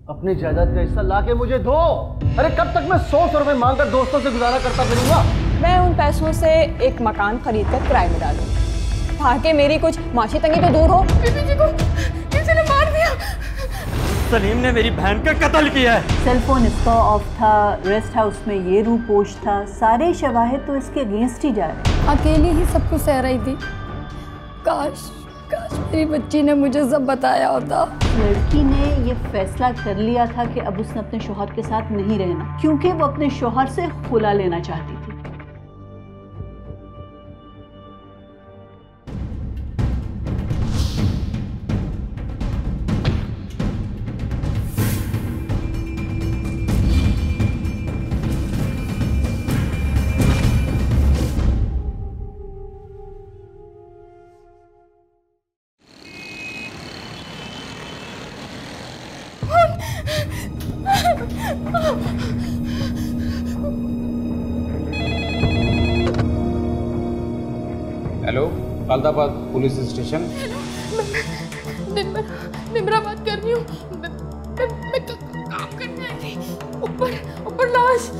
अपनी जायदाद का हिस्सा लाके मुझे दो। अरे कब तक मैं 100 रुपए मांगकर दोस्तों से गुजारा करता फिरूंगा? मैं उन पैसों से एक मकान खरीद कर किराए में डालूंगी ताकि मेरी कुछ माशी तंगी तो दूर हो। बीबी जी को किसी ने मार दिया। सलीम ने मेरी बहन का कत्ल किया है। सेलफोन इसका ऑफ था, रेस्ट हाउस में ये रूपोश था, सारे शवाहिद तो इसके अगेंस्ट ही जा रहे। अकेली ही सब कुछ सह रही थी। काश मेरी बच्ची ने मुझे सब बताया होता। लड़की ने ये फैसला कर लिया था कि अब उसने अपने शौहर के साथ नहीं रहना, क्योंकि वो अपने शौहर से खुला लेना चाहती थी। हेलो, कालदाबाद पुलिस स्टेशन। निम्रा बात कर रही हूँ। मैं काम करने आई थी। ऊपर लाश।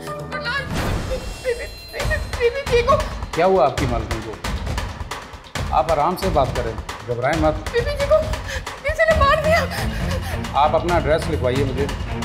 बीबी जी को क्या हुआ आपकी मालकिन को? आप आराम से बात करें, घबराएं मत। बीबी जी को किसी ने मार दिया। आप अपना एड्रेस लिखवाइए मुझे।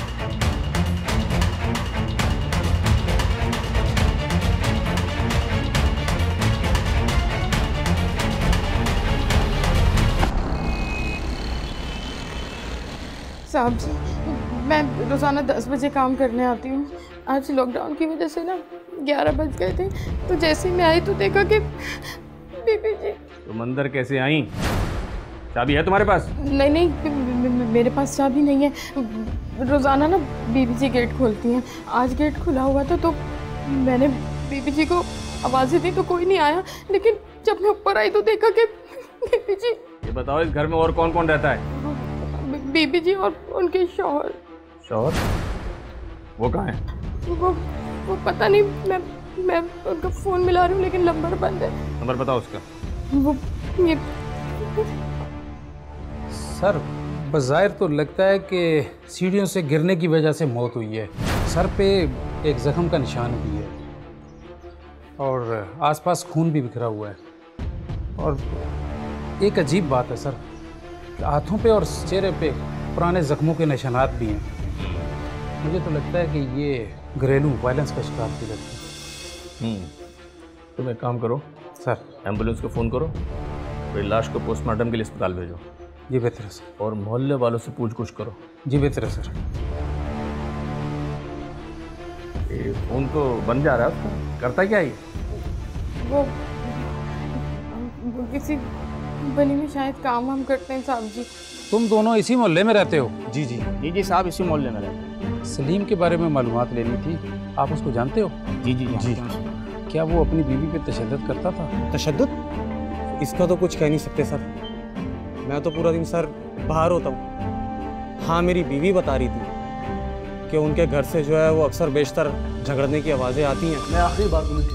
साहब जी, मैं रोज़ाना 10 बजे काम करने आती हूँ। आज लॉकडाउन की वजह से ना 11 बज गए थे, तो जैसे ही मैं आई तो देखा कि बीबी जी। तुम अंदर कैसे आई? चाबी है तुम्हारे पास? नहीं, मेरे पास चाबी नहीं है। रोज़ाना ना बीबी जी गेट खोलती हैं। आज गेट खुला हुआ था तो मैंने बीबी जी को आवाज़ें दी तो कोई नहीं आया, लेकिन जब मैं ऊपर आई तो देखा कि बीबी जी। ये बताओ, इस घर में और कौन कौन रहता है? बीबी जी और उनके शौहर। शौहर? वो कहाँ है? वो पता नहीं। मैं उनका फ़ोन मिला रही हूँ लेकिन नंबर बंद है। नंबर बताओ उसका। वो ये सर, बज़ाहिर तो लगता है कि सीढ़ियों से गिरने की वजह से मौत हुई है। सर पे एक ज़ख्म का निशान भी है और आसपास खून भी बिखरा हुआ है। और एक अजीब बात है सर, हाथों पे और चेहरे पे पुराने ज़ख्मों के निशानात भी हैं। मुझे तो लगता है कि ये घरेलू वायलेंस का शिकार थी लड़की। तुम एक काम करो सर, एम्बुलेंस को फ़ोन करो, फिर लाश को पोस्टमार्टम के लिए अस्पताल भेजो। जी बेहतर है सर। और मोहल्ले वालों से पूछ-कुछ करो। जी बेहतर है सर। ये फ़ोन तो बंद जा रहा है उसका, करता क्या है? वो किसी बनी में शायद काम हम करते हैं साहब जी। तुम दोनों इसी मोहल्ले में रहते हो? जी साहब, इसी मोहल्ले में रहते हैं। सलीम के बारे में मालूमात लेनी थी, आप उसको जानते हो? जी। क्या वो अपनी बीवी पे तशद्दुद करता था? तशद्दुद? इसका तो कुछ कह नहीं सकते सर। मैं तो पूरा दिन सर बाहर होता हूँ। हाँ, मेरी बीवी बता रही थी कि उनके घर से जो है वो अक्सर बेशतर झगड़ने की आवाज़ें आती हैं। मैं आखिरी बार बोलूँ,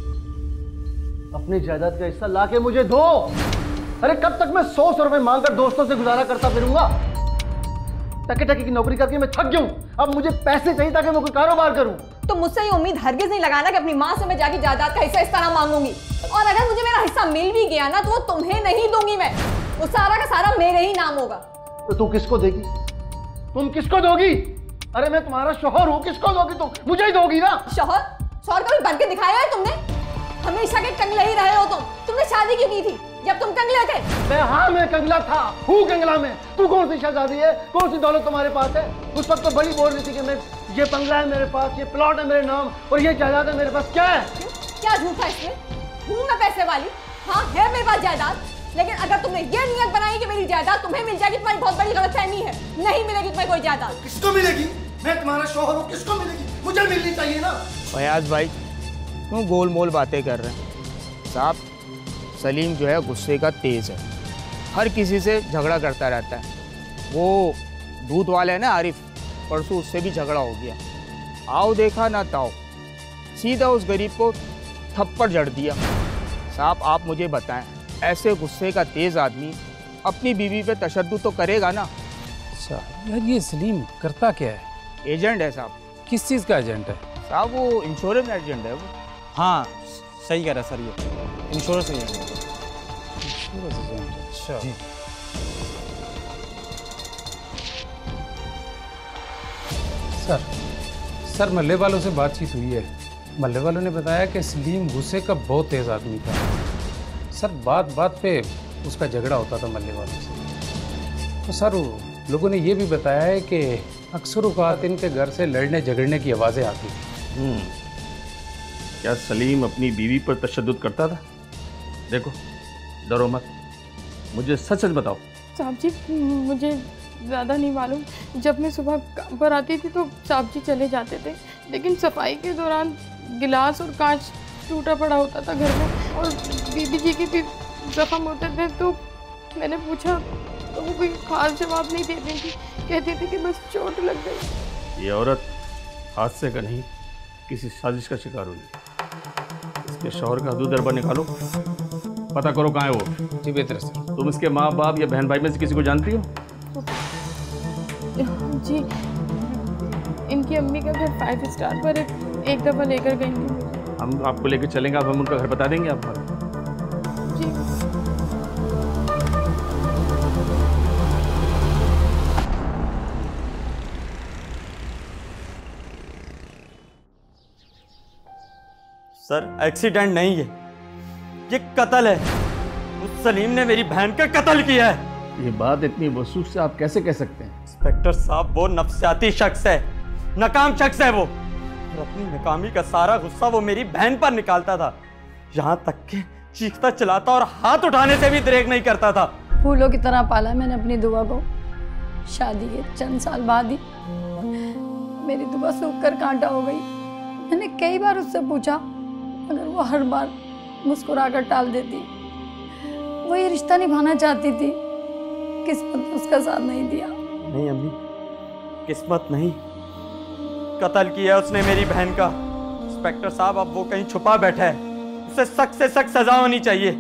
अपनी जायदाद का हिस्सा लाके मुझे दो। अरे कब तक मैं 100 रुपए मांगकर दोस्तों से गुजारा करता फिरूंगा? टके की नौकरी करके मैं थक गया हूँ। अब मुझे पैसे चाहिए ताकि मैं कोई कारोबार करूँ। तो मुझसे ये उम्मीद हरगिज नहीं लगाना कि अपनी माँ से मैं जाके जायदाद का हिस्सा इस तरह मांगूंगी। और अगर मुझे मेरा हिस्सा मिल भी गया ना तो वो तुम्हें नहीं दूंगी मैं। वो सारा का सारा मेरे ही नाम होगा। तो तू किसको देगी? तुम किसको दोगी? अरे मैं तुम्हारा शौहर हूँ, किसको दोगी तुम? मुझे ही दोगी ना। शौहर कभी बन के दिखाया है तुमने? हमेशा के कंगले ही रहे हो तुमने शादी क्यों की थी जब तुम कंगले थे? मैं कंगला था, हूँ कंगला में। तू कौन सी शहजादी है? कौन सी दौलत तुम्हारे पास है? उस वक्त तो बड़ी बोल रही थी कि मैं ये बंगला है मेरे पास, ये प्लॉट है मेरे नाम और ये जायदाद है मेरे पास। क्या है? क्या झूठा इसमें? हूँ मैं पैसे वाली, हाँ है मेरे पास जायदाद, लेकिन अगर तुमने ये नियत बनाई कि मेरी जायदाद तुम्हें मिल जाएगी, तुम्हारी बहुत बड़ी गलतफहमी है। नहीं मिलेगी तुम्हें कोई जायदाद। किसको मिलेगी? मैं तुम्हारा शौहर हूँ, किसको मिलेगी? मुझे मिलनी चाहिए ना। फयाज भाई, क्यों गोल मोल बातें कर रहे हैं? साहब, सलीम जो है गुस्से का तेज़ है, हर किसी से झगड़ा करता रहता है। वो दूध वाले है ना आरिफ, परसों उससे भी झगड़ा हो गया। आओ देखा ना ताओ, सीधा उस गरीब को थप्पड़ जड़ दिया। साहब आप मुझे बताएं, ऐसे गुस्से का तेज़ आदमी अपनी बीवी पे तशद्दुद तो करेगा ना? अच्छा यार, ये सलीम करता क्या है? एजेंट है साहब। किस चीज़ का एजेंट है? साहब वो इंश्योरेंस एजेंट है वो। हाँ सही कह रहा सर, ये इंश्योरेंस एजेंट है। इंश्योरेंस एजेंट, अच्छा जी। सर मल्ले वालों से बातचीत हुई है। मल्ले वालों ने बताया कि सलीम गुस्से का बहुत तेज़ आदमी था। सर बात बात पे उसका झगड़ा होता था मल्ले वालों से। तो सर लोगों ने ये भी बताया है कि अक्सर औक़ात इनके घर से लड़ने झगड़ने की आवाज़ें आती थी। क्या सलीम अपनी बीवी पर तशद्दुद करता था? देखो डरो मत, मुझे सच सच बताओ। साहब जी मुझे ज़्यादा नहीं मालूम। जब मैं सुबह काम पर आती थी तो साहब जी चले जाते थे, लेकिन सफाई के दौरान गिलास और कांच टूटा पड़ा होता था घर में और बीबी जी के भी जख्म होते थे। तो मैंने पूछा तो वो कोई खास जवाब नहीं देती थी, कहती थी कि बस चोट लग गई। ये औरत हादसे का नहीं किसी साजिश का शिकार हुई। इसके शौहर का हदूद दरबार निकालो, पता करो कहाँ है वो। जी बेहतर सर। तुम इसके माँ बाप या बहन भाई में से किसी को जानती हो? जी इनकी अम्मी का घर 5 स्टार पर एक दफ़ा लेकर गई थी। हम आपको लेकर चलेंगे, अब हम उनका घर बता देंगे आपको। जी सर एक्सीडेंट नहीं है, ये कत्ल है। उस सलीम ने मेरी बहन का कत्ल किया है। ये बात इतनी वसूख से आप कैसे कह सकते हैं? इंस्पेक्टर साहब वो नफसियाती शख्स है, नाकाम शख्स है वो, और अपनी नाकामी का सारा गुस्सा वो मेरी बहन पर निकालता था। यहाँ तक कि चीखता चिल्लाता और हाथ उठाने से भी दरेक नहीं करता था। फूलों की तरह पाला मैंने अपनी दुआ को। शादी के चंद साल बाद ही मेरी दुआ सूख कर कांटा हो गई। मैंने कई बार उससे पूछा, मगर वो हर बार मुस्कुराकर टाल देती। वो ये रिश्ता निभाना चाहती थी, किस्मत ने उसका साथ नहीं दिया। नहीं अम्मी, किस्मत नहीं, कत्ल किया उसने मेरी बहन का। इंस्पेक्टर साहब अब वो कहीं छुपा बैठा है, उसे सख्त से सख्त सजा होनी चाहिए।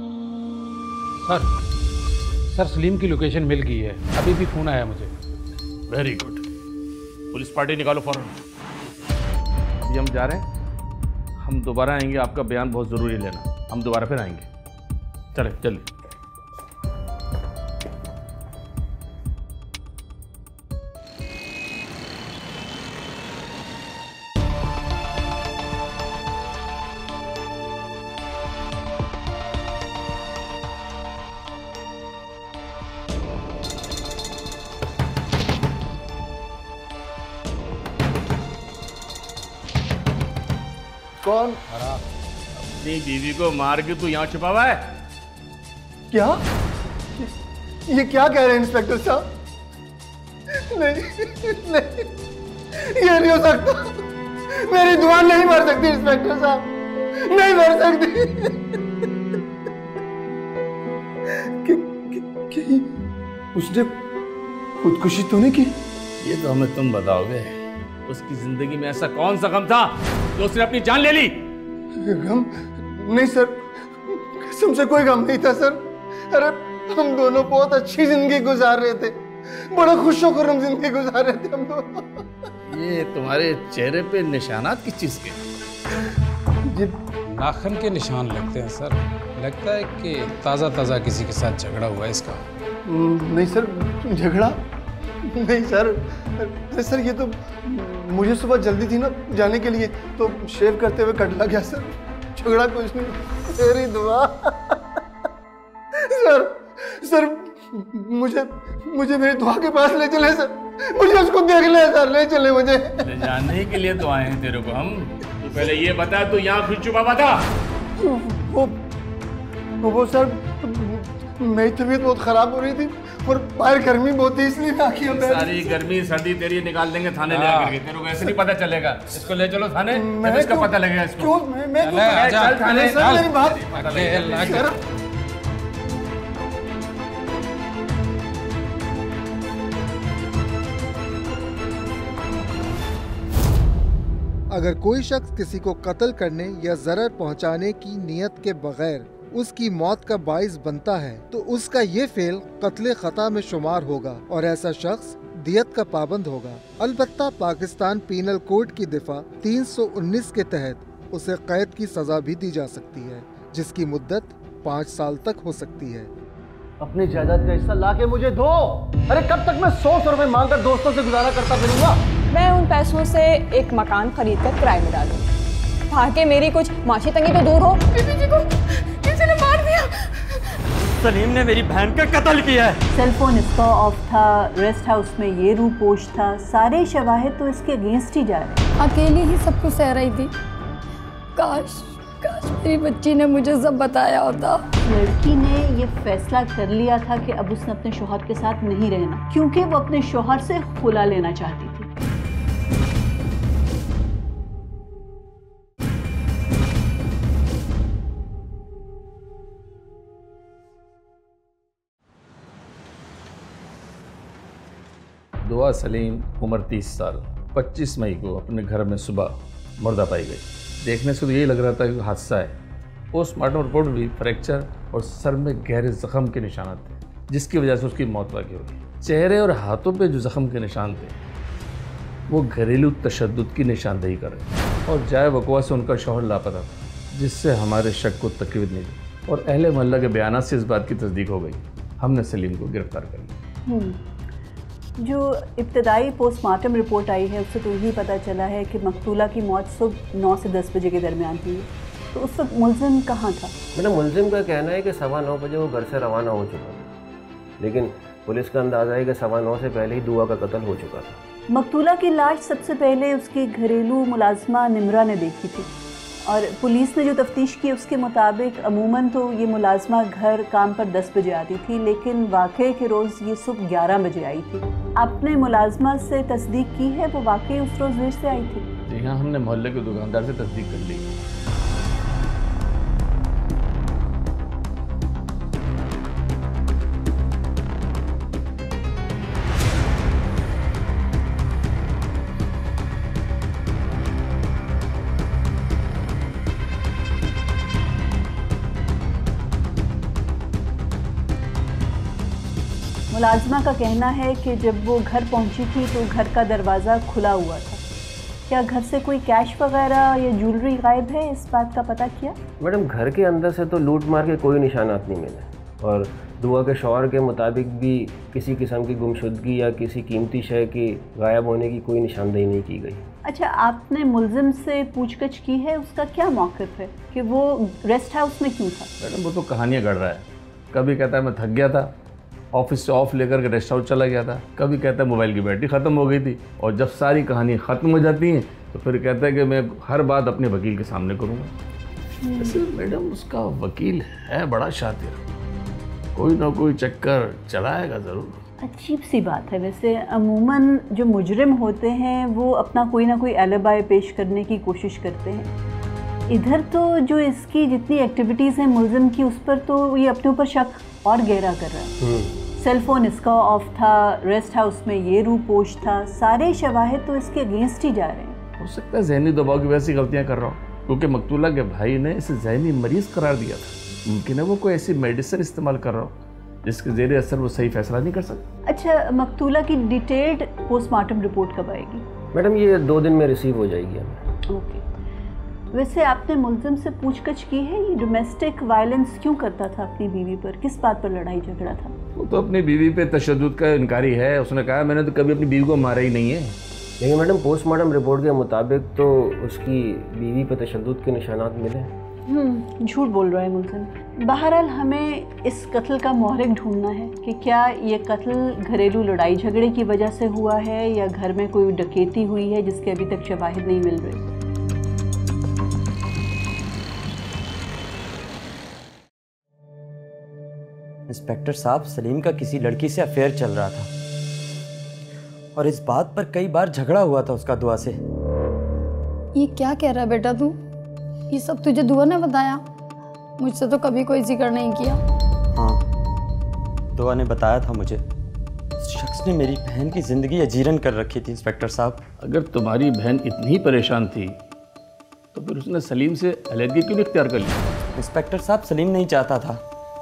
सर सलीम की लोकेशन मिल गई है, अभी भी फ़ोन आया मुझे। वेरी गुड, पुलिस पार्टी निकालो फौरन। अभी हम जा रहे हैं, हम दोबारा आएंगे, आपका बयान बहुत ज़रूरी लेना। हम दोबारा फिर आएंगे, चले जल्दी। कौन? अपनी बीवी को मार के तू यहाँ छुपा हुआ है? क्या? ये क्या कह रहे हैं इंस्पेक्टर साहब? नहीं, नहीं, ये नहीं हो सकता। मेरी दुआ नहीं मर सकती इंस्पेक्टर साहब, नहीं मर सकती। कि उसने खुदकुशी तो नहीं की? ये तो हमें तुम बताओगे। उसकी जिंदगी में ऐसा कौन सा गम था जो उसने अपनी जान ले ली? गम? नहीं सर, कसम से कोई गम नहीं था सर। अरे हम दोनों बहुत अच्छी जिंदगी गुजार रहे थे, बड़ा खुश होकर हम जिंदगी गुजार रहे थे हम दोनों। ये तुम्हारे चेहरे पे निशानात किस चीज के? नाखन के निशान लगते हैं सर। लगता है कि ताज़ा ताज़ा किसी के साथ झगड़ा हुआ है इसका। नहीं सर, झगड़ा नहीं सर। सर ये तो मुझे सुबह जल्दी थी ना जाने के लिए, तो शेव करते हुए कट लग गया सर। झगड़ा कुछ नहीं, तेरी दुआ। सर मुझे मेरी दुआ के पास ले चले सर, मुझे उसको देखना है सर, ले चले मुझे। जानने के लिए तो आए हैं तेरे को हम। तू पहले ये बता, तू यहाँ फिर छुपा हुआ था? वो सर मेरी तबीयत बहुत खराब हो रही थी और बाहर गर्मी बहुत थी, इसलिए मैं आखिर सारी गर्मी सर्दी तेरी निकाल देंगे थाने ले आकर के। तेरे को ऐसे नहीं पता चलेगा। इसको ले चलो थाने, तब इसका पता लगेगा इसको। क्यों? मैं चल थाने सर, मेरी बात सर। अगर कोई शख्स किसी को कत्ल करने या ज़रर पहुंचाने की नीयत के बगैर उसकी मौत का बाइस बनता है तो उसका ये फेल कत्ले खता में शुमार होगा और ऐसा शख्स दियत का पाबंद होगा। अलबत्ता पाकिस्तान पीनल कोड की दिफा 319 के तहत उसे कैद की सजा भी दी जा सकती है, जिसकी मुद्दत 5 साल तक हो सकती है। अपनी जायदाद का हिस्सा लाके मुझे दो। अरे कब तक मैं 100 रुपए मांगकर दोस्तों से गुजारा करता फिरूंगा? मैं उन पैसों से एक मकान खरीद कर किराए में डालूंगी ताकि मेरी कुछ माशी तंगी तो दूर हो। बीबी जी को किसी ने मार दिया। सलीम ने मेरी बहन का कत्ल किया है। सेलफोन इसका ऑफ था, रेस्ट हाउस में ये रूपोश था, सारे शवाहिद तो इसके अगेंस्ट ही जा रहे। अकेली ही सब कुछ सह रही थी। काश मेरी बच्ची ने मुझे सब बताया होता। लड़की ने ये फैसला कर लिया था कि अब उसने अपने शौहर के साथ नहीं रहना, क्योंकि वो अपने शौहर से खुला लेना चाहती थी। दुआ सलीम, उम्र 30 साल, 25 मई को अपने घर में सुबह मुर्दा पाई गई। देखने से तो यही लग रहा था कि हादसा है। पोस्टमार्टम रिपोर्ट भी फ्रैक्चर और सर में गहरे जख्म के निशान थे, जिसकी वजह से उसकी मौत वाक़ई हो गई। चेहरे और हाथों पे जो जख्म के निशान थे वो घरेलू तशद्दुद की निशानदेही कर रहे थे और जाए वक़वा से उनका शौहर लापता था, जिससे हमारे शक को तकवीद नहीं दी और अहले मोहल्ला के बयानात से इस बात की तस्दीक हो गई। हमने सलीम को गिरफ्तार कर लिया। जो इब्तदाई पोस्टमार्टम रिपोर्ट आई है उससे तो यही पता चला है कि मकतूला की मौत सुबह 9 से 10 बजे के दरमियान हुई है। तो उस वक्त मुलजिम कहाँ था? मैडम, मुलजिम का कहना है कि 9:15 बजे वो घर से रवाना हो चुका था, लेकिन पुलिस का अंदाज़ा है कि 9:15 से पहले ही दुआ का कत्ल हो चुका था। मकतूला की लाश सबसे पहले उसकी घरेलू मुलाजमा निमरा ने देखी थी और पुलिस ने जो तफ्तीश की उसके मुताबिक अमूमन तो ये मुलाजमा घर काम पर 10 बजे आती थी, लेकिन वाक़े के रोज़ ये सुबह 11 बजे आई थी। आपने मुलाजमा से तस्दीक की है वो वाकई उस रोज़ देर से आई थी? जी हाँ, हमने मोहल्ले के दुकानदार से तस्दीक कर ली। मुलाजमा का कहना है कि जब वो घर पहुंची थी तो घर का दरवाज़ा खुला हुआ था। क्या घर से कोई कैश वगैरह या ज्वेलरी गायब है? इस बात का पता किया? मैडम, घर के अंदर से तो लूट मार के कोई निशानात नहीं मिले और दुआ के शौहर के मुताबिक भी किसी किस्म की गुमशुदगी या किसी कीमती शय के गायब होने की कोई निशानदेही नहीं की गई। अच्छा, आपने मुलजिम से पूछताछ की है? उसका क्या मौक़िफ़ है कि वो रेस्ट हाउस में क्यों था? मैडम, वो तो कहानियाँ गढ़ रहा है। कभी कहता है मैं थक गया था, ऑफिस से ऑफ लेकर के रेस्ट हाउस चला गया था। कभी कहता है मोबाइल की बैटरी ख़त्म हो गई थी, और जब सारी कहानी ख़त्म हो जाती हैं तो फिर कहता है कि मैं हर बात अपने वकील के सामने करूँगा। वैसे मैडम, उसका वकील है बड़ा शातिर, कोई ना कोई चक्कर चलाएगा ज़रूर। अजीब सी बात है। वैसे अमूमन जो मुजरिम होते हैं वो अपना कोई ना कोई एलिबाई पेश करने की कोशिश करते हैं। इधर तो जो इसकी जितनी एक्टिविटीज़ हैं मुलजिम की, उस पर तो ये अपने ऊपर शक और गहरा कर रहा है। सेलफोन इसका ऑफ था, रेस्ट हाउस में ये रूपोश था, सारे शवाहिद तो इसके अगेंस्ट ही जा रहे हैं। हो सकता है जहनी दबाव की वैसी गलतियाँ कर रहा हूँ, क्योंकि मकतूला के भाई ने इसे जहनी मरीज़ करार दिया था। मुमकिन है वो कोई ऐसी मेडिसिन इस्तेमाल कर रहा हो जिसके ज़ेरे असर वो सही फैसला नहीं कर सकता। अच्छा, मकतूला की डिटेल्ड पोस्टमार्टम रिपोर्ट कब आएगी? मैडम, ये 2 दिन में रिसीव हो जाएगी हमें। ओके। वैसे आपने मुलजिम से पूछताछ की है ये डोमेस्टिक वायलेंस क्यों करता था अपनी बीवी पर? किस बात पर लड़ाई झगड़ा था? वो तो अपनी बीवी पे तशद्दुद का इनकारी है। उसने कहा मैंने तो कभी अपनी बीवी को मारा ही नहीं है। लेकिन मैडम, पोस्टमार्टम रिपोर्ट के मुताबिक तो उसकी बीवी पे तशद्दुद के निशानात मिले। झूठ बोल रहा है मुलजिम। बहरहाल हमें इस कत्ल का मोहरिक ढूंढना है कि क्या ये कत्ल घरेलू लड़ाई झगड़े की वजह से हुआ है या घर में कोई डकैती हुई है जिसके अभी तक शवाहिद नहीं मिल रहे। इंस्पेक्टर साहब, सलीम का किसी लड़की से अफेयर चल रहा था और इस बात पर कई बार झगड़ा हुआ था उसका दुआ से। ये क्या कह रहा है बेटा तू? ये सब तुझे दुआ ने बताया? मुझसे तो कभी कोई जिक्र नहीं किया। हाँ, दुआ ने बताया था मुझे। उस शख्स ने मेरी बहन की ज़िंदगी अजीरन कर रखी थी। इंस्पेक्टर साहब, अगर तुम्हारी बहन इतनी परेशान थी तो फिर उसने सलीम से अलहदगी क्यों नहीं इख्तियार कर ली? इंस्पेक्टर साहब, सलीम नहीं चाहता था।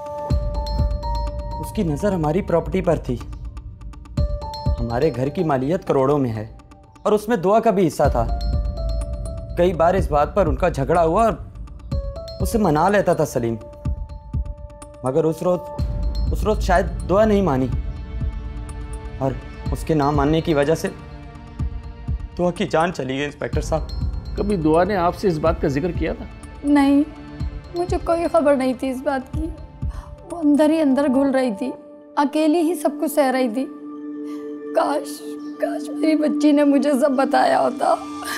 उसकी नज़र हमारी प्रॉपर्टी पर थी। हमारे घर की मालियत करोड़ों में है और उसमें दुआ का भी हिस्सा था। कई बार इस बात पर उनका झगड़ा हुआ और उसे मना लेता था सलीम, मगर उस रोज शायद दुआ नहीं मानी और उसके ना मानने की वजह से दुआ की जान चली गई। इंस्पेक्टर साहब, कभी दुआ ने आपसे इस बात का जिक्र किया था? नहीं, मुझे कोई खबर नहीं थी इस बात की। वो अंदर ही अंदर घुल रही थी, अकेली ही सब कुछ सह रही थी। काश काश मेरी बच्ची ने मुझे सब बताया होता।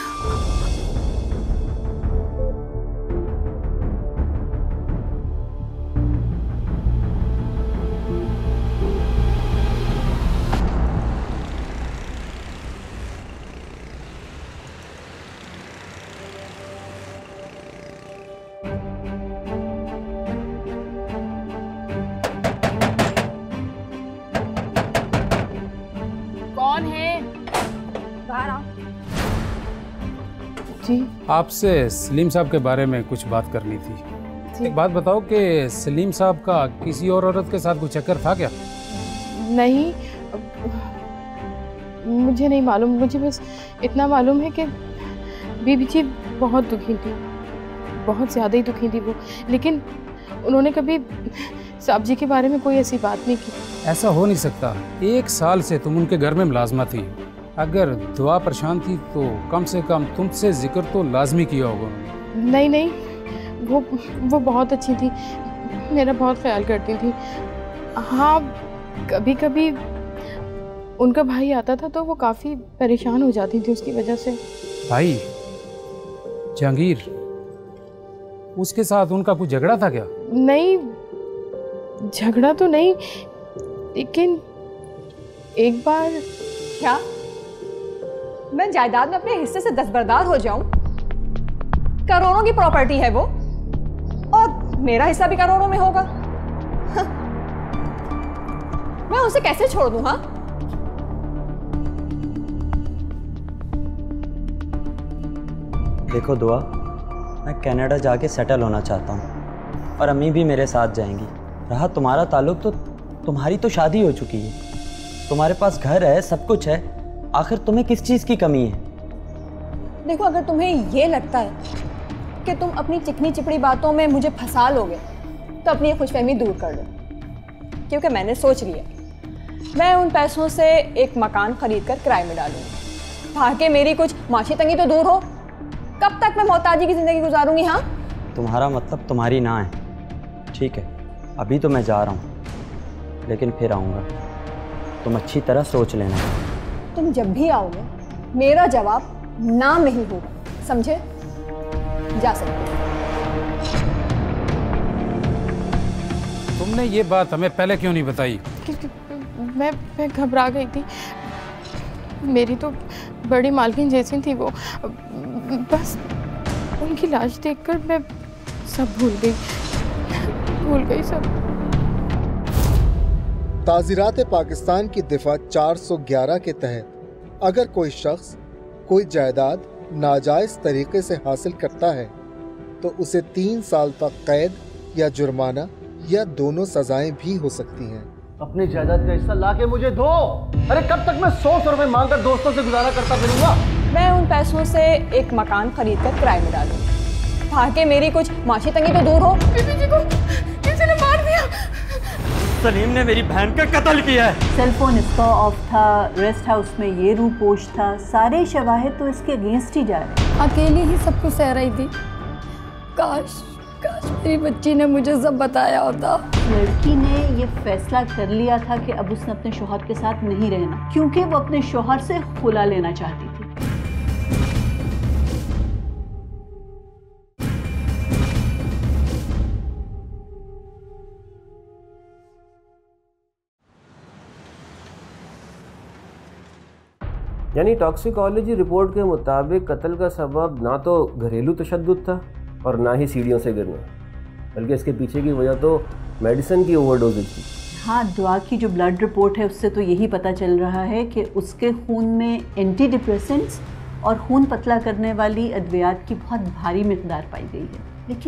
कौन है? बाहर आओ। जी आपसे सलीम साहब के बारे में कुछ बात करनी थी। एक बात बताओ कि सलीम साहब का किसी और औरत के साथ कोई चक्कर था क्या? नहीं, मुझे नहीं मालूम। मुझे बस इतना मालूम है कि बीबी जी बहुत दुखी थी, बहुत ज़्यादा ही दुखी थी वो। लेकिन उन्होंने कभी साहब जी के बारे में कोई ऐसी बात नहीं की। ऐसा हो नहीं सकता। 1 साल से तुम उनके घर में मुलाजमा थी। अगर दुआ परेशान थी तो कम से कम तुमसे जिक्र तो लाजमी किया होगा उन्होंने। नहीं नहीं, वो बहुत अच्छी थी, मेरा बहुत ख्याल करती थी। हाँ, कभी कभी उनका भाई आता था तो वो काफ़ी परेशान हो जाती थी उसकी वजह से। भाई जहांगीर, उसके साथ उनका कुछ झगड़ा था क्या? नहीं, झगड़ा तो नहीं, लेकिन एक बार। क्या मैं जायदाद में अपने हिस्से से दस्तबरदार हो जाऊं? करोड़ों की प्रॉपर्टी है वो, और मेरा हिस्सा भी करोड़ों में होगा। मैं उसे कैसे छोड़ दूं? हाँ, देखो दुआ, मैं कनाडा जाके सेटल होना चाहता हूँ और अम्मी भी मेरे साथ जाएंगी। रहा तुम्हारा ताल्लुक, तो तुम्हारी तो शादी हो चुकी है, तुम्हारे पास घर है, सब कुछ है। आखिर तुम्हें किस चीज़ की कमी है? देखो, अगर तुम्हें ये लगता है कि तुम अपनी चिकनी चिपड़ी बातों में मुझे फंसा लोगे तो अपनी खुशफहमी दूर कर लो, क्योंकि मैंने सोच लिया मैं उन पैसों से एक मकान खरीद कर किराए में डालूंगी ताकि मेरी कुछ माशी तंगी तो दूर हो। कब तक मैं मोहताजी की ज़िंदगी गुजारूंगी? हाँ, तुम्हारा मतलब तुम्हारी ना है। ठीक है, अभी तो मैं जा रहा हूँ, लेकिन फिर आऊँगा। तुम अच्छी तरह सोच लेना। तुम जब भी आओगे मेरा जवाब ना में ही होगा, समझे? जा सकते। तुमने ये बात हमें पहले क्यों नहीं बताई? मैं घबरा गई थी। मेरी तो बड़ी मालकिन जैसी थी वो। बस उनकी लाश देखकर मैं सब भूल गई सब। ताज़ीरात पाकिस्तान की दिफा 411 के तहत अगर कोई शख्स कोई जायदाद नाजायज़ तरीके से हासिल करता है तो उसे 3 साल तक कैद या जुर्माना या दोनों सजाएं भी हो सकती हैं। अपनी जायदाद का हिस्सा लाके मुझे दो। अरे कब तक मैं 100 रुपए मांगकर दोस्तों से गुजारा करता फिरूंगा? मैं उन पैसों से एक मकान खरीद कर किराए में डालूंगी ताकि मेरी कुछ माशी तंगी तो दूर हो। बीबी जी को किसी ने मार दिया। सलीम ने मेरी बहन का कत्ल किया है। सेलफोन इसका ऑफ था, रेस्ट हाउस में ये रूपोश था, सारे शवाहिद तो इसके अगेंस्ट ही जा रहे। अकेली ही सब कुछ सह रही थी। काश काश मेरी बच्ची ने मुझे सब बताया होता। लड़की ने ये फैसला कर लिया था कि अब उसने अपने शौहर के साथ नहीं रहना, क्योंकि वो अपने शौहर से खुला लेना चाहती थी। यानी टॉक्सिकोलॉजी रिपोर्ट के मुताबिक कत्ल का सबब ना तो घरेलू तशद्दुद था और ना ही सीढ़ियों से गिरना, बल्कि इसके पीछे की वजह तो मेडिसिन की ओवरडोजेज थी। हाँ, दुआ की जो ब्लड रिपोर्ट है उससे तो यही पता चल रहा है कि उसके खून में एंटी डिप्रेसेंट्स और खून पतला करने वाली अद्वियात की बहुत भारी मिकदार पाई गई है। लेकिन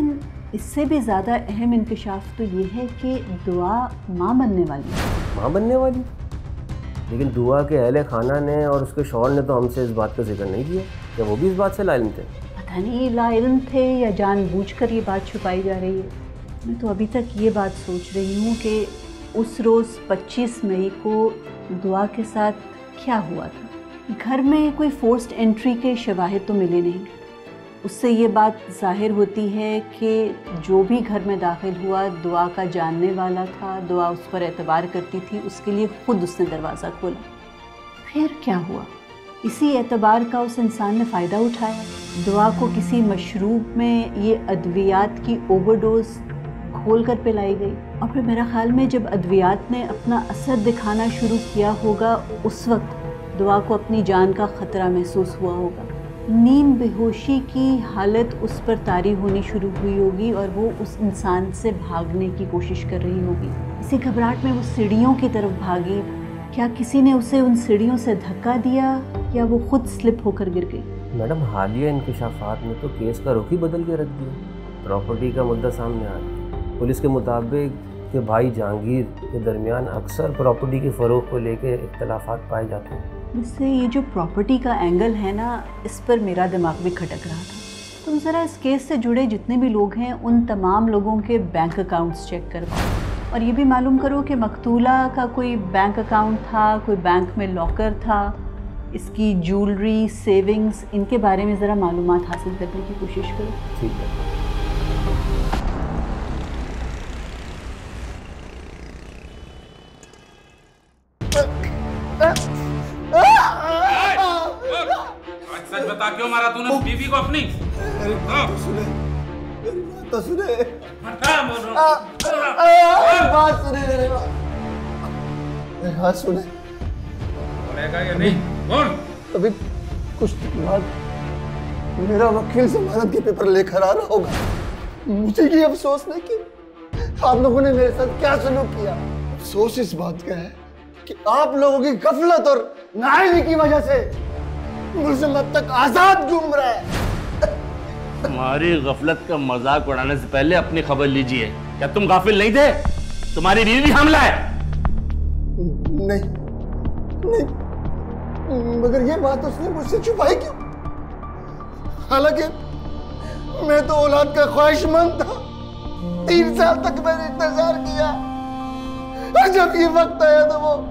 इससे भी ज़्यादा अहम इंकशाफ तो ये है कि दुआ माँ बनने वाली है। माँ बनने वाली? लेकिन दुआ के अहले खाना ने और उसके शौहर ने तो हमसे इस बात का जिक्र नहीं किया। क्या वो भी इस बात से लाइल्म थे? पता नहीं लाइल्म थे या जानबूझकर ये बात छुपाई जा रही है। मैं तो अभी तक ये बात सोच रही हूँ कि उस रोज़ 25 मई को दुआ के साथ क्या हुआ था। घर में कोई फोर्स्ड एंट्री के शवाहिद तो मिले नहीं। उससे ये बात ज़ाहिर होती है कि जो भी घर में दाखिल हुआ दुआ का जानने वाला था, दुआ उस पर एतबार करती थी, उसके लिए ख़ुद उसने दरवाज़ा खोला। फिर क्या हुआ? इसी एतबार का उस इंसान ने फ़ायदा उठाया। दुआ को किसी मशरूब में ये अद्वियात की ओवरडोज खोल कर पिलाई गई और फिर मेरा ख्याल में जब अद्वियात ने अपना असर दिखाना शुरू किया होगा उस वक्त दुआ को अपनी जान का ख़तरा महसूस हुआ होगा। नींद बेहोशी की हालत उस पर तारी होनी शुरू हुई होगी और वो उस इंसान से भागने की कोशिश कर रही होगी। इसी घबराहट में वो सीढ़ियों की तरफ भागी। क्या किसी ने उसे उन सीढ़ियों से धक्का दिया या वो खुद स्लिप होकर गिर गई? मैडम, हालिया इंकशाफात ने तो केस का रुख ही बदल के रख दिया। प्रॉपर्टी का मुद्दा सामने आ गया। पुलिस के मुताबिक कि भाई जहांगीर के दरमियान अक्सर प्रॉपर्टी के फ़रोग को लेकर इख्तलाफात पाए जाते हैं। इससे ये जो प्रॉपर्टी का एंगल है ना, इस पर मेरा दिमाग भी खटक रहा था। तुम ज़रा इस केस से जुड़े जितने भी लोग हैं उन तमाम लोगों के बैंक अकाउंट्स चेक करवाओ और ये भी मालूम करो कि मकतूला का कोई बैंक अकाउंट था, कोई बैंक में लॉकर था, इसकी ज्वेलरी, सेविंग्स, इनके बारे में ज़रा मालूमात हासिल करने की कोशिश करो। ठीक है। सच बता, क्यों मारा तूने बीवी को अपनी? मेरी बात तो सुने, मेरी बात तो सुने। बात सुने, मेरी बात सुने। बोलेगा या नहीं? बोल। अभी कुछ दिन बाद मेरा वकील जमानत के पेपर लेकर आ रहा होगा। मुझे ये अफसोस नहीं कि आप लोगों ने मेरे साथ क्या सलूक किया। अफसोस इस बात का है कि आप लोगों की गफलत और नाइली की वजह से मुल्ज़िम अब तक आजाद घूम रहा है। तुम्हारी गफलत का मजाक उड़ाने से पहले अपनी खबर लीजिए। क्या तुम गाफिल नहीं थे? तुम्हारी बीवी भी हमला है। नहीं, नहीं, मगर ये बात उसने मुझसे छुपाई क्यों? हालांकि मैं तो औलाद का ख्वाहिशमंद था। 3 साल तक मैंने इंतजार किया और जब ये वक्त आया तो वो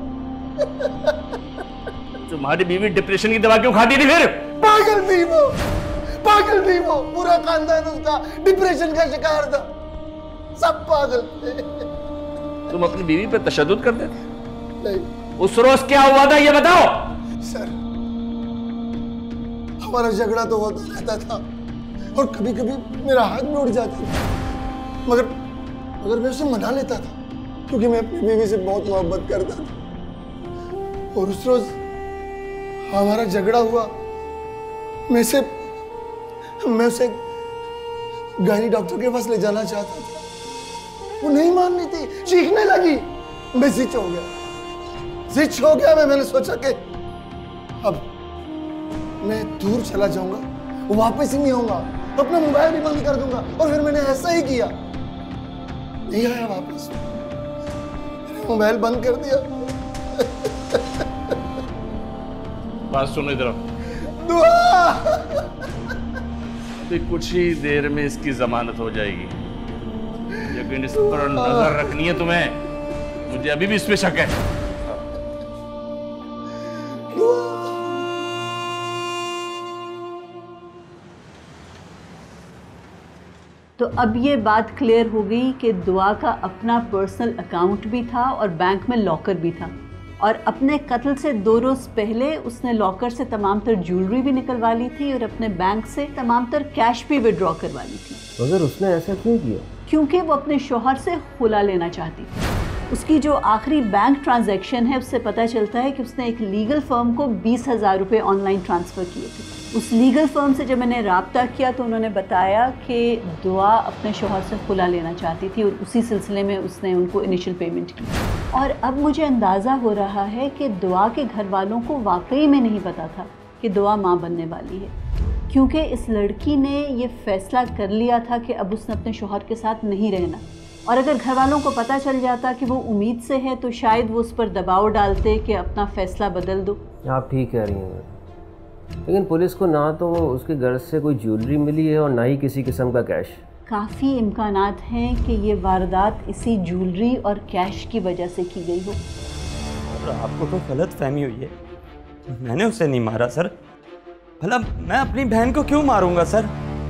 तुम्हारी बीवी डिप्रेशन की दवा क्यों खाती थी फिर? पागल थी वो, पागल थी वो। पूरा खानदान उसका डिप्रेशन का शिकार था। सब पागल थे। तुम अपनी बीवी पे तशद्दुद करते थे? नहीं। उस रोज क्या हुआ था ये बताओ। सर, हमारा झगड़ा तो होता रहता था और कभी कभी मेरा हाथ भी उठ जाता था, मगर मैं उसे मना लेता था क्योंकि मैं अपनी बीवी से बहुत मोहब्बत करता था। और उस रोज हमारा झगड़ा हुआ। मैं उसे गायनी डॉक्टर के पास ले जाना चाहता था। वो नहीं मान रही थी, चीखने लगी। मैं जिच हो गया। मैंने सोचा कि अब मैं दूर चला जाऊंगा, वापस ही नहीं आऊंगा, अपना मोबाइल भी बंद कर दूंगा। और फिर मैंने ऐसा ही किया। नहीं आया वापस, मैंने मोबाइल बंद कर दिया। बात सुनो इधर। दुआ! तो कुछ ही देर में इसकी जमानत हो जाएगी, लेकिन इस पर नजर रखनी है तुम्हें। मुझे अभी भी इस पे शक है। तो अब ये बात क्लियर हो गई कि दुआ का अपना पर्सनल अकाउंट भी था और बैंक में लॉकर भी था और अपने कत्ल से 2 रोज़ पहले उसने लॉकर से तमाम तर ज्वेलरी भी निकलवा ली थी और अपने बैंक से तमाम तर कैश भी विड्रॉ करवा ली थी। मगर उसने ऐसा क्यों किया? क्योंकि वो अपने शौहर से खुला लेना चाहती थी। उसकी जो आखिरी बैंक ट्रांजैक्शन है उससे पता चलता है कि उसने एक लीगल फर्म को 20,000 रुपये ऑनलाइन ट्रांसफ़र किए थे। उस लीगल फर्म से जब मैंने राब्ता किया तो उन्होंने बताया कि दुआ अपने शौहर से खुला लेना चाहती थी और उसी सिलसिले में उसने उनको इनिशियल पेमेंट की। और अब मुझे अंदाज़ा हो रहा है कि दुआ के घर वालों को वाकई में नहीं पता था कि दुआ माँ बनने वाली है। क्योंकि इस लड़की ने ये फैसला कर लिया था कि अब उसने अपने शौहर के साथ नहीं रहना, और अगर घर वालों को पता चल जाता कि वो उम्मीद से है तो शायद वो उस पर दबाव डालते कि अपना फैसला बदल दो। आप ठीक कह रही हैं, लेकिन पुलिस को ना तो उसके घर से कोई ज्वेलरी मिली है और ना ही किसी किस्म का कैश। काफ़ी इम्कानात हैं कि ये वारदात इसी ज्वेलरी और कैश की वजह से की गई हो। और आपको तो गलत फहमी हुई है, मैंने उसे नहीं मारा सर। भला मैं अपनी बहन को क्यों मारूंगा सर?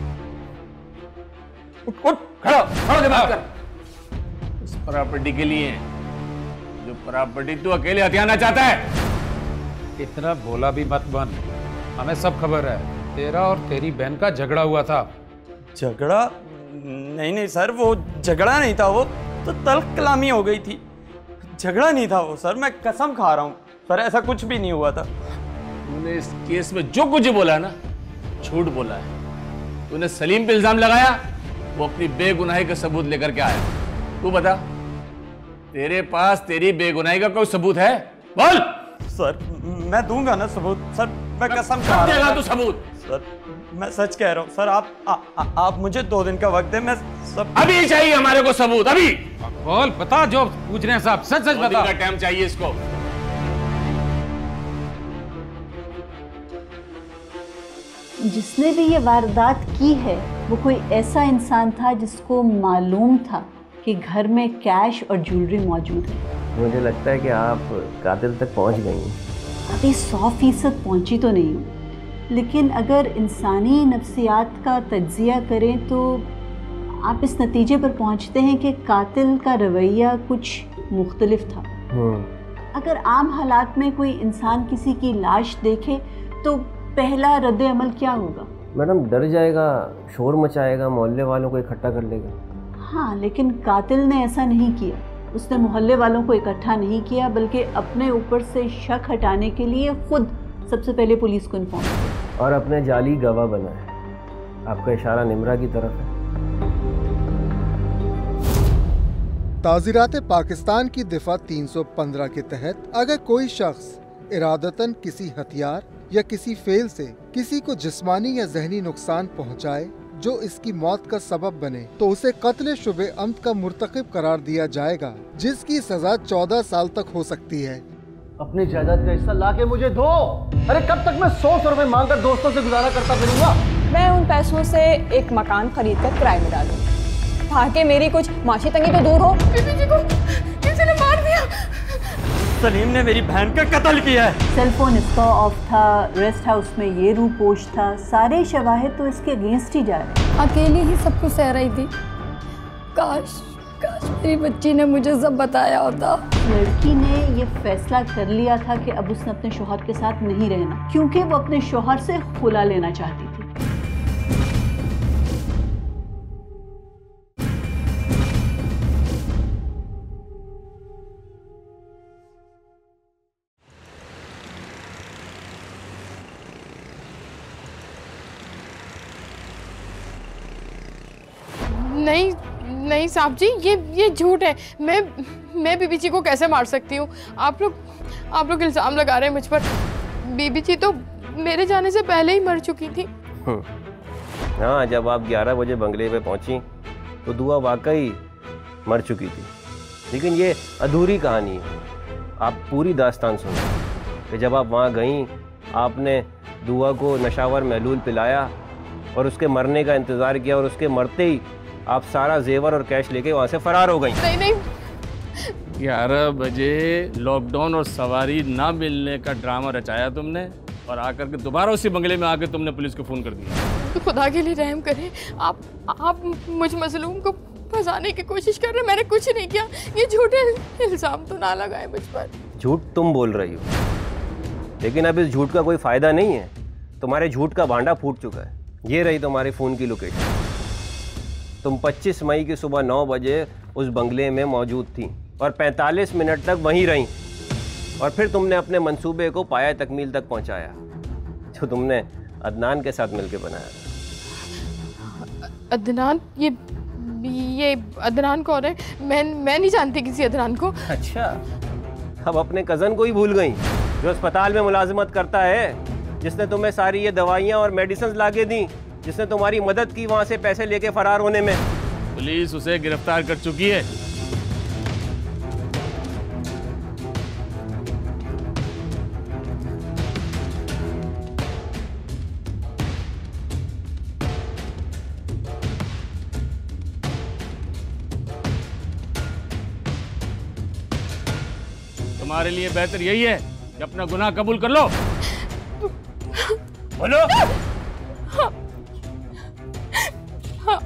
उठ खड़ा खड़ा के बात कर। उस प्रॉपर्टी के लिए जो प्रॉपर्टी तू अकेले हथियाना चाहता है। इतना बोला भी मत बन, हमें सब खबर है तेरा और तेरी बहन का झगड़ा हुआ था। झगड़ा? नहीं सर, वो झगड़ा नहीं था, वो तो तल्ख कलामी हो गई थी। झगड़ा नहीं था वो सर, मैं कसम खा रहा हूँ सर, ऐसा कुछ भी नहीं हुआ था। तूने इस केस में जो कुछ बोला है ना, झूठ बोला है। तूने सलीम पे इल्जाम लगाया, वो अपनी बेगुनाही का सबूत लेकर के आया। तू बता, तेरे पास तेरी बेगुनाही का कोई सबूत है? बोल। सर मैं दूंगा ना सबूत सर, मैं कसम खा रहा हूं। तू सबूत? सर मैं सच कह रहा हूँ सर, आप मुझे 2 दिन का वक्त दें, मैं सब। अभी चाहिए हमारे को सबूत, अभी बोल, बता जो पूछ रहे हैं साहब, सच सच बता। का टाइम चाहिए इसको। जिसने भी ये वारदात की है वो कोई ऐसा इंसान था जिसको मालूम था कि घर में कैश और ज्वेलरी मौजूद है। मुझे लगता है कि आप कातिल तक पहुंच गई हैं। अभी 100% पहुंची तो नहीं हूँ, लेकिन अगर इंसानी नफ्सियात का तज्जिया करें तो आप इस नतीजे पर पहुंचते हैं कि कातिल का रवैया कुछ मुख्तलिफ था। अगर आम हालात में कोई इंसान किसी की लाश देखे तो पहला रद्द अमल क्या होगा? मैडम डर जाएगा, शोर मचाएगा, मोहल्ले वालों को इकट्ठा कर लेगा। हाँ, लेकिन कातिल ने ऐसा नहीं किया। उसने मोहल्ले वालों को इकट्ठा नहीं किया, बल्कि अपने ऊपर से शक हटाने के लिए खुद सबसे पहले पुलिस को इन्फॉर्म किया और अपने जाली गवाह बना है। आपका इशारा निमरा की तरफ है। ताज़ीरात पाकिस्तान की दिफा 315 के तहत अगर कोई शख्स इरादतन किसी हथियार या किसी फेल से किसी को जिस्मानी या जहनी नुकसान पहुंचाए जो इसकी मौत का सबब बने तो उसे कत्ल शुबे अम्द का मुर्तकिब करार दिया जाएगा, जिसकी सजा 14 साल तक हो सकती है। अपनी जायदाद का हिस्सा लाके मुझे दो। अरे कब तक मैं 100 रुपए मांगकर दोस्तों से गुजारा करता फिरूंगा? मैं उन पैसों से एक मकान खरीद कर किराए में डालूंगी ताकि मेरी कुछ माशी तंगी तो दूर हो। बीबी जी को किसी ने मार दिया। सलीम ने मेरी बहन का कत्ल किया है। सेलफोन इसका ऑफ था, रेस्ट हाउस में ये रूपोश था, सारे शवाहिद तो इसके अगेंस्ट ही जा रहे। अकेली ही सब कुछ सह रही थी। काश मेरी बच्ची ने मुझे सब बताया होता। लड़की ने ये फैसला कर लिया था कि अब उसने अपने शौहर के साथ नहीं रहना, क्योंकि वो अपने शौहर से खुला लेना चाहती थी। नहीं साहब जी, ये झूठ है। मैं बीबी जी को कैसे मार सकती हूँ? आप लोग इल्ज़ाम लगा रहे हैं मुझ पर। बीबी जी तो मेरे जाने से पहले ही मर चुकी थी। हाँ, जब आप 11 बजे बंगले पे पहुंची तो दुआ वाकई मर चुकी थी, लेकिन ये अधूरी कहानी है। आप पूरी दास्तान सुनो कि जब आप वहाँ गईं, आपने दुआ को नशावर महलूल पिलाया और उसके मरने का इंतज़ार किया, और उसके मरते ही आप सारा जेवर और कैश लेके वहाँ से फरार हो गई। नहीं 11 बजे लॉकडाउन और सवारी ना मिलने का ड्रामा रचाया तुमने, और आकर के दोबारा उसी बंगले में आकर तुमने पुलिस को फ़ोन कर दिया। तो खुदा के लिए रहम करें, आप मुझ मजलूम को फंसाने की कोशिश कर रहे हैं। मैंने कुछ नहीं किया। ये झूठे इल्ज़ाम तो ना लगाए मुझ पर। झूठ तुम बोल रही हो, लेकिन अब इस झूठ का कोई फ़ायदा नहीं है। तुम्हारे झूठ का भांडा फूट चुका है। ये रही तुम्हारे फ़ोन की लोकेशन। तुम 25 मई की सुबह 9 बजे उस बंगले में मौजूद थी और 45 मिनट तक वहीं रहीं, और फिर तुमने अपने मंसूबे को पाया तकमील तक पहुंचाया, जो तुमने अदनान के साथ मिलकर बनाया। अदनान? ये अदनान कौन है? मैं नहीं जानती किसी अदनान को। अच्छा, अब अपने कज़न को ही भूल गई जो अस्पताल में मुलाजिमत करता है। जिसने तुम्हें सारी ये दवाइयाँ और मेडिसिन ला के दी, जिसने तुम्हारी मदद की वहाँ से पैसे लेके फरार होने में? पुलिस उसे गिरफ्तार कर चुकी है। तुम्हारे लिए बेहतर यही है कि अपना गुनाह कबूल कर लो। बोलो। हाँ,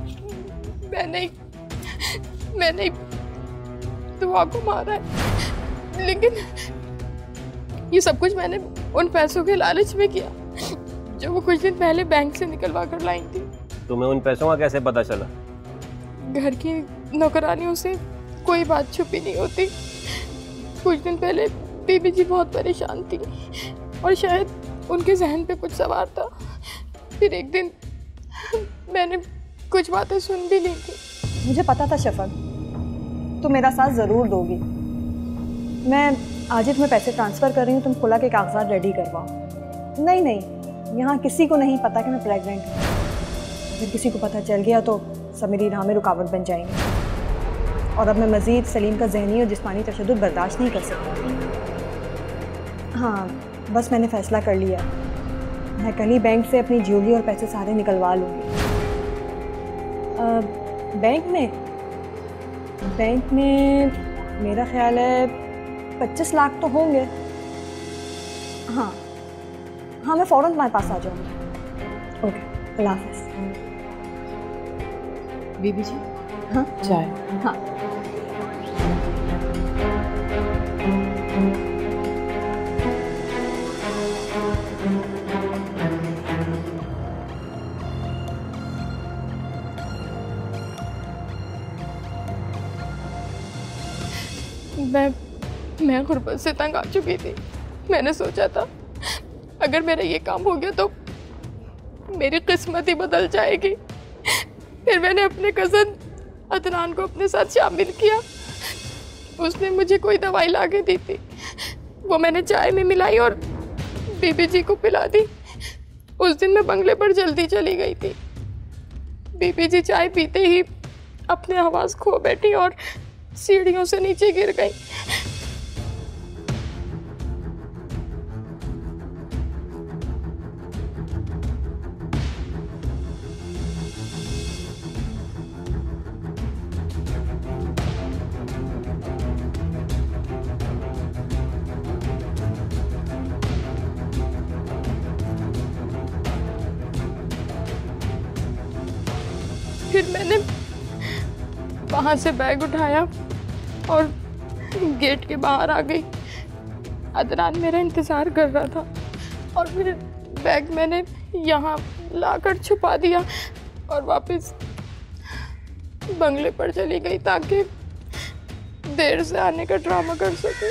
मैंने दुआ को मारा है, लेकिन ये सब कुछ मैंने उन पैसों के लालच में किया जो वो कुछ दिन पहले बैंक से निकलवा कर लाई थी। तुम्हें उन पैसों का कैसे पता चला? घर की नौकरानियों से कोई बात छुपी नहीं होती। कुछ दिन पहले बीबी जी बहुत परेशान थी और शायद उनके जहन पे कुछ सवार था। फिर एक दिन मैंने कुछ बातें सुन भी ली थी। मुझे पता था शफक, तुम मेरा साथ ज़रूर दोगी। मैं आज ही तुम्हें पैसे ट्रांसफ़र कर रही हूँ, तुम खुला के कागजात रेडी करवाओ। नहीं, यहाँ किसी को नहीं पता कि मैं प्रेग्नेंट हूँ। अगर किसी को पता चल गया तो सब मेरी राह में रुकावट बन जाएंगे और अब मैं मज़ीद सलीम का ज़हनी और जिस्मानी तशद्दुद बर्दाश्त नहीं कर सकता। हाँ, बस मैंने फ़ैसला कर लिया, मैं कल ही बैंक से अपनी ज्वेलरी और पैसे सारे निकलवा लूँगी। बैंक में मेरा ख्याल है 25 लाख तो होंगे। हाँ, मैं फ़ौरन तुम्हारे पास आ जाऊँगी। ओके, अल्लाह हाफ़िज़। बीबी जी, हाँ चाय। हाँ। मैं गुर्बत से तंग आ चुकी थी। मैंने सोचा था अगर मेरा ये काम हो गया तो मेरी किस्मत ही बदल जाएगी। फिर मैंने अपने कज़न अदनान को अपने साथ शामिल किया। उसने मुझे कोई दवाई ला के दी थी, वो मैंने चाय में मिलाई और बीबी जी को पिला दी। उस दिन मैं बंगले पर जल्दी चली गई थी। बीबी जी चाय पीते ही अपने आवाज़ खो बैठी और सीढ़ियों से नीचे गिर गई। फिर मैंने वहाँ से बैग उठाया और गेट के बाहर आ गई। अदनान मेरा इंतज़ार कर रहा था और फिर बैग मैंने यहाँ लाकर छुपा दिया और वापस बंगले पर चली गई ताकि देर से आने का ड्रामा कर सके।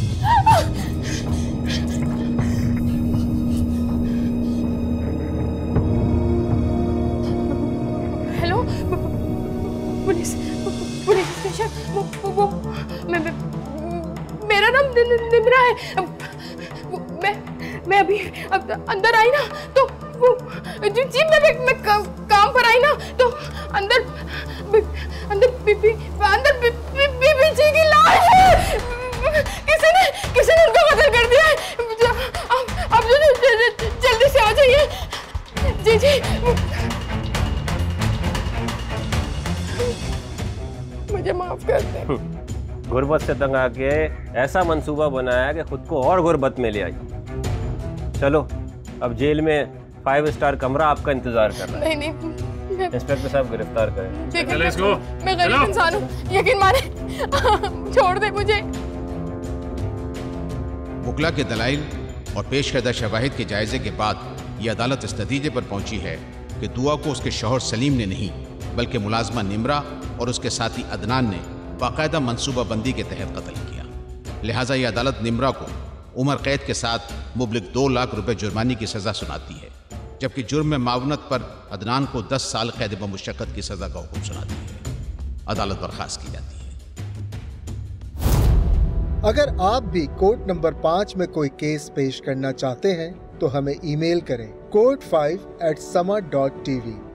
Hello, police station. वो मेरा नाम निम्रा है। मैं अभी अंदर आई ना तो वो जी मैं काम पर आई ना तो अंदर बीबी जी की लाश है। किसी ने उनको कत्ल कर दिया है। आप जल्दी से आ जाइए। जी मुझे माफ कर दें। गुर्बत से तंग आके ऐसा मंसूबा बनाया कि खुद को और गुर्बत में ले आई। चलो अब जेल में 5 स्टार कमरा आपका इंतजार कर रहा है। नहीं इंस्पेक्टर साहब गिरफ्तार करें। चलो इसको। मैं गरीब इंसान हूँ, यकीन माने। छोड़ दे मुझे। वकला के दलाइल और पेश करदा शवाहिद के जायजे के बाद ये अदालत इस नतीजे पर पहुंची है कि दुआ को उसके शौहर सलीम ने नहीं बल्कि मुलाजमा निम्रा और उसके साथी अदनान ने बाकायदा मनसूबा बंदी के तहत कत्ल किया। लिहाजा ये अदालत निम्रा को उम्र कैद के साथ मुबलिक 2 लाख रुपए जुर्माने की सज़ा सुनाती है, जबकि जुर्म में मावनत पर अदनान को 10 साल कैद बमुशक्कत की सज़ा का हुक्म सुनाती है। अदालत बर्खास्त की जाती है। अगर आप भी कोर्ट नंबर 5 में कोई केस पेश करना चाहते हैं तो हमें ईमेल करें court5@sama.tv।